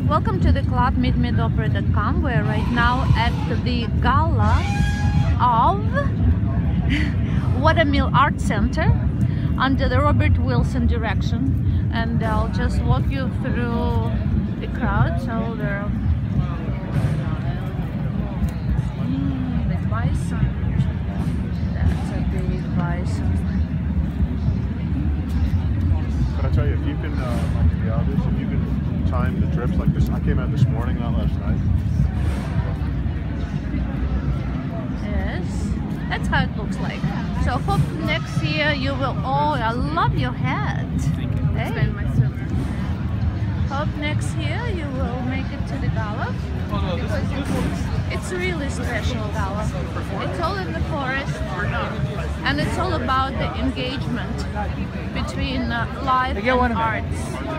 Welcome to the club meetmeetopera.com. We're right now at the Gala of Watermill Art Center under the Robert Wilson direction, and I'll just walk you through the crowd. So there are the bison. That's a big bison. But I tell you, if you can, like in the obvious, if you can time the trips like this, I came out this morning, not last night. Yes, that's how it looks like. So hope next year you will. Oh, I love your hat. Hey. Hope next year you will make it to the Gala, because it's really special Gala. It's all in the forest, and it's all about the engagement between life and arts.